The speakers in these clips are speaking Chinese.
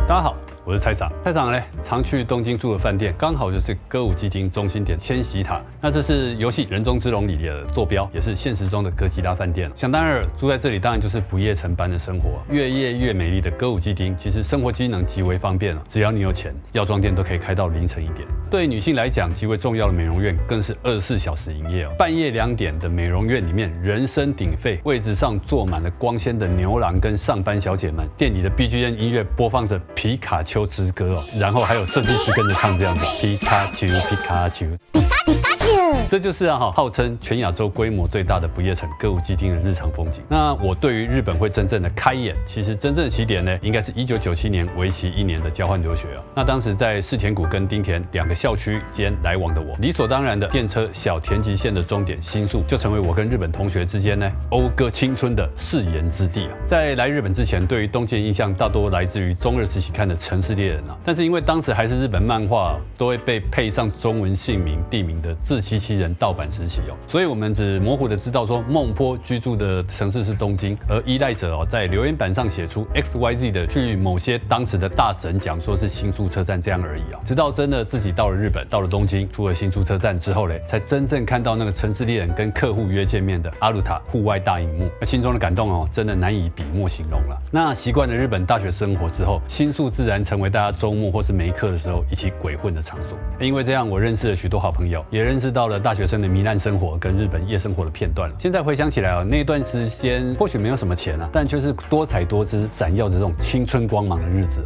大家好，我是蔡长。蔡长呢，常去东京住的饭店，刚好就是歌舞伎町中心点千禧塔。那这是游戏《人中之龙》里的坐标，也是现实中的哥吉拉饭店。想当然，住在这里当然就是不夜城般的生活。越夜越美丽的歌舞伎町，其实生活机能极为方便只要你有钱，药妆店都可以开到凌晨1点。对女性来讲，极为重要的美容院更是24小时营业半夜2点的美容院里面，人声鼎沸，位置上坐满了光鲜的牛郎跟上班小姐们。店里的 BGM 音乐播放着皮卡丘之歌然后还有设计师跟着唱这样子，皮卡丘，皮卡丘。这就是号称全亚洲规模最大的不夜城歌舞伎町的日常风景。那我对于日本会真正的开眼，其实真正的起点呢，应该是1997年为期1年的交换留学那当时在世田谷跟町田2个校区间来往的我，理所当然的电车小田急线的终点新宿，就成为我跟日本同学之间呢讴歌青春的誓言之地在来日本之前，对于东京的印象大多来自于中二时期看的《城市猎人》但是因为当时还是日本漫画都会被配上中文姓名地名的自欺欺人盗版时期所以我们只模糊的知道说孟坡居住的城市是东京，而依赖者在留言板上写出 XYZ 的去某些当时的大神讲说是新宿车站这样而已直到真的自己到了日本，到了东京，出了新宿车站之后才真正看到那个城市猎人跟客户约见面的阿鲁塔户外大荧幕，心中的感动真的难以笔墨形容了。那习惯了日本大学生活之后，新宿自然成为大家周末或是没课的时候一起鬼混的场所。因为这样，我认识了许多好朋友，也认识到了大学生的糜烂生活跟日本夜生活的片段现在回想起来那段时间或许没有什么钱但却是多彩多姿、闪耀着这种青春光芒的日子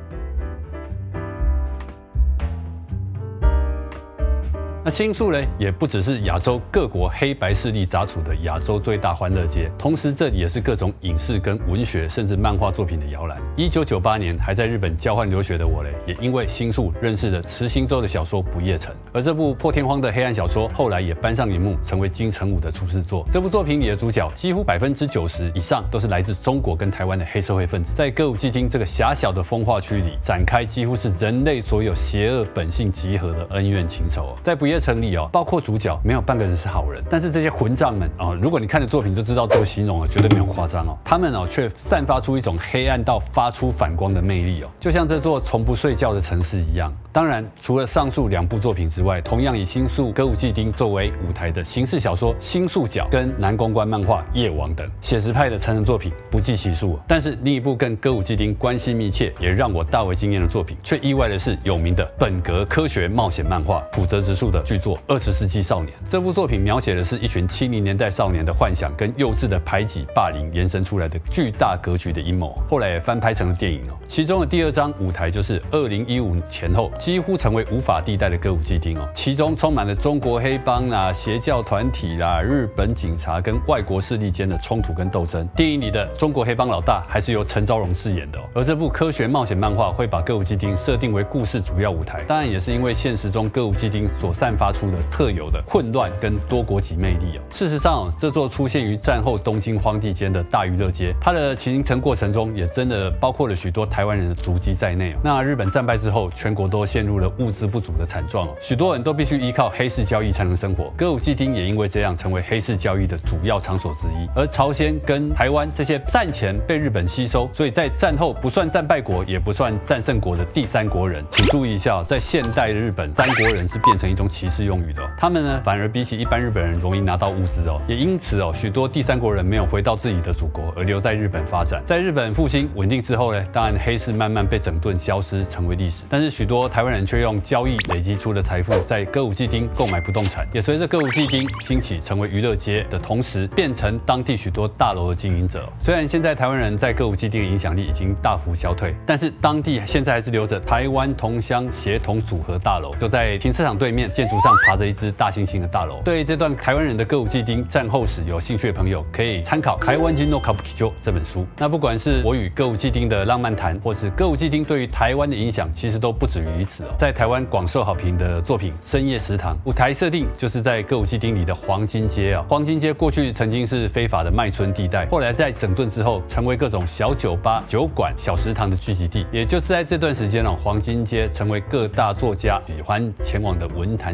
那新宿呢，也不只是亚洲各国黑白势力杂处的亚洲最大欢乐街，同时这里也是各种影视跟文学甚至漫画作品的摇篮。1998年还在日本交换留学的我也因为新宿认识了池新洲的小说《不夜城》，而这部破天荒的黑暗小说后来也搬上荧幕，成为金城武的处世作。这部作品里的主角几乎90%以上都是来自中国跟台湾的黑社会分子，在歌舞伎町这个狭小的风化区里展开几乎是人类所有邪恶本性集合的恩怨情仇在不夜城里包括主角没有半个人是好人，但是这些混账们如果你看的作品就知道这个形容绝对没有夸张他们却散发出一种黑暗到发出反光的魅力就像这座从不睡觉的城市一样。当然，除了上述2部作品之外，同样以新宿歌舞伎町作为舞台的刑事小说《新宿角》跟南公关漫画《夜王》等写实派的成人作品不计其数但是另一部跟歌舞伎町关系密切，也让我大为惊艳的作品，却意外的是有名的本格科学冒险漫画浦泽直树的巨作《20世纪少年》。这部作品描写的是一群70年代少年的幻想跟幼稚的排挤霸凌延伸出来的巨大格局的阴谋，后来也翻拍成了电影其中的第2章舞台就是2015前后几乎成为无法地带的歌舞伎町其中充满了中国黑帮邪教团体日本警察跟外国势力间的冲突跟斗争。电影里的中国黑帮老大还是由陈昭荣饰演的而这部科学冒险漫画会把歌舞伎町设定为故事主要舞台，当然也是因为现实中歌舞伎町所散发出的特有的混乱跟多国籍魅力事实上这座出现于战后东京荒地间的大娱乐街，它的形成过程中也真的包括了许多台湾人的足迹在内那日本战败之后，全国都陷入了物资不足的惨状许多人都必须依靠黑市交易才能生活。歌舞伎町也因为这样成为黑市交易的主要场所之一。而朝鲜跟台湾这些战前被日本吸收，所以在战后不算战败国也不算战胜国的第3国人，请注意一下在现代的日本3国人是变成一种歧视用语的他们呢反而比起一般日本人容易拿到物资也因此许多第3国人没有回到自己的祖国，而留在日本发展。在日本复兴稳定之后呢，当然黑市慢慢被整顿消失成为历史，但是许多台湾人却用交易累积出的财富在歌舞伎町购买不动产，也随着歌舞伎町兴起成为娱乐街的同时，变成当地许多大楼的经营者。虽然现在台湾人在歌舞伎町的影响力已经大幅消退，但是当地现在还是留着台湾同乡协同组合大楼，就在停车场对面，建筑上爬着一只大猩猩的大楼。对这段台湾人的歌舞伎町战后史有兴趣的朋友，可以参考《台湾人の歌舞伎町》这本书。那不管是我与歌舞伎町的浪漫谈，或是歌舞伎町对于台湾的影响，其实都不止于此在台湾广受好评的作品《深夜食堂》，舞台设定就是在歌舞伎町里的黄金街黄金街过去曾经是非法的卖春地带，后来在整顿之后，成为各种小酒吧、酒馆、小食堂的聚集地。也就是在这段时间黄金街成为各大作家喜欢前往的文坛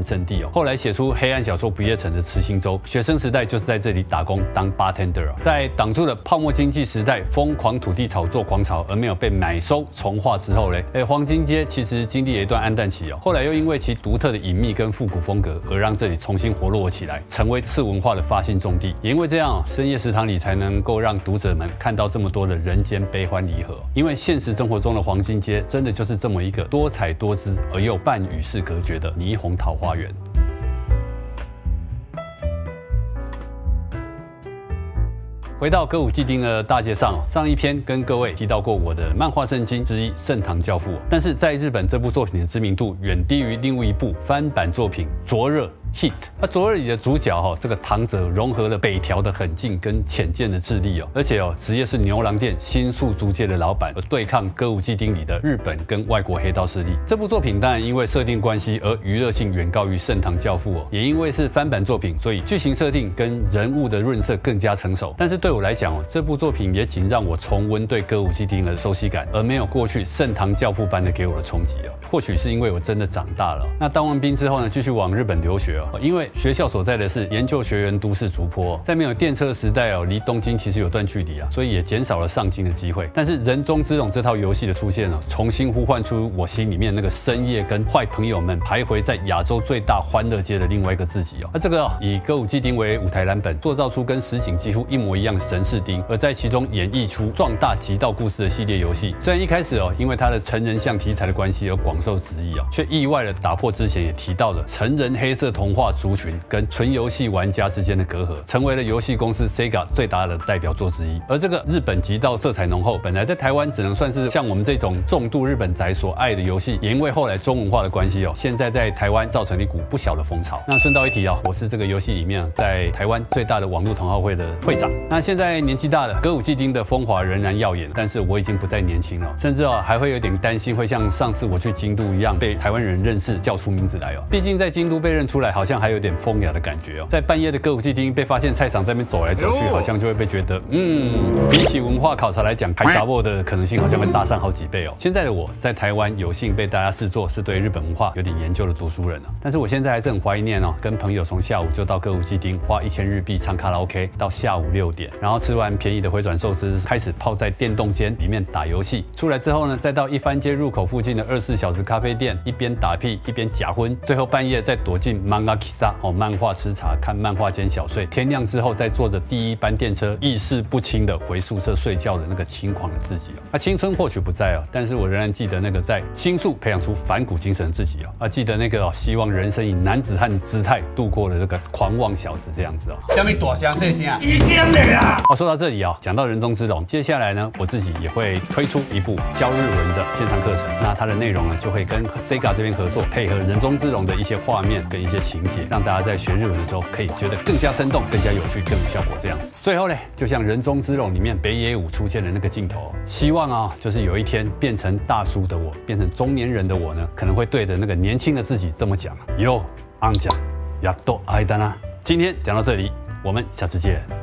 蛮圣地哦。后来写出黑暗小说《不夜城》的池信洲，学生时代就是在这里打工当 bartender 哦。在挡住了泡沫经济时代疯狂土地炒作狂潮而没有被买收重划之后嘞，黄金街其实经历了一段暗淡期哦。后来又因为其独特的隐秘跟复古风格，而让这里重新活络起来，成为次文化的发信重地。也因为这样，深夜食堂里才能够让读者们看到这么多的人间悲欢离合。因为现实生活中的黄金街，真的就是这么一个多彩多姿而又半与世隔绝的霓虹桃花源。回到歌舞伎町的大街上，上一篇跟各位提到过我的漫画圣经之一《盛唐教父》，但是在日本这部作品的知名度远低于另一部翻版作品《灼热》。Hit， 那灼热里的主角这个唐泽融合了北条的狠劲跟浅见的智力而且职业是牛郎店新宿租界的老板，而对抗歌舞伎町里的日本跟外国黑道势力。这部作品当然因为设定关系而娱乐性远高于《盛唐教父》也因为是翻版作品，所以剧情设定跟人物的润色更加成熟。但是对我来讲这部作品也仅让我重温对歌舞伎町的熟悉感，而没有过去《盛唐教父》般的给我的冲击或许是因为我真的长大了。那当完兵之后呢，继续往日本留学因为学校所在的是研究学园都市竹坡，在没有电车的时代离东京其实有段距离所以也减少了上京的机会。但是人中之龙这套游戏的出现重新呼唤出我心里面那个深夜跟坏朋友们徘徊在亚洲最大欢乐街的另外一个自己那这个以歌舞伎町为舞台蓝本，塑造出跟实景几乎一模一样的神市町，而在其中演绎出壮大极道故事的系列游戏。虽然一开始因为它的成人向题材的关系而广受质疑却意外的打破之前也提到的成人黑色童话族群跟纯游戏玩家之间的隔阂，成为了游戏公司 Sega 最大的代表作之一。而这个日本极道色彩浓厚，本来在台湾只能算是像我们这种重度日本宅所爱的游戏，也因为后来中文化的关系现在在台湾造成了一股不小的风潮。那顺道一提我是这个游戏里面在台湾最大的网络同好会的会长。那现在年纪大了，歌舞伎町的风华仍然耀眼，但是我已经不再年轻了，甚至还会有点担心会像上次我去京都一样被台湾人认识叫出名字来毕竟在京都被认出来好像还有点风雅的感觉在半夜的歌舞伎町被发现菜场在那边走来走去，好像就会被觉得比起文化考察来讲，开杂货的可能性好像会大上好几倍现在的我在台湾有幸被大家视作是对日本文化有点研究的读书人但是我现在还是很怀念跟朋友从下午就到歌舞伎町花1000日币唱卡拉 OK 到下午6点，然后吃完便宜的回转寿司，开始泡在电动间里面打游戏，出来之后呢，再到一番街入口附近的24小时咖啡店一边打屁一边假昏，最后半夜再躲进 Manga Kissa 漫画吃茶看漫画间小睡，天亮之后再坐着第一班电车意识不清的回宿舍睡觉的那个轻狂的自己青春或许不在但是我仍然记得那个在新宿培养出反骨精神的自己记得那个希望人生以男子汉的姿态度过了这个狂妄小子这样子什么大声细声一声的啦说到这里讲到人中之龙，接下来呢我自己也会推出一部教日文的线上课程，那它的内容呢就会跟 Sega 这边合作，配合人中之龙的一些画面跟一些情节，让大家在学日文的时候可以觉得更加生动、更加有趣、更有效果这样子。最后呢，就像人中之龙里面北野武出现的那个镜头，希望就是有一天变成大叔的我，变成中年人的我呢，可能会对着那个年轻的自己这么讲：Yo， 安讲，やっと会えたな。今天讲到这里，我们下次见。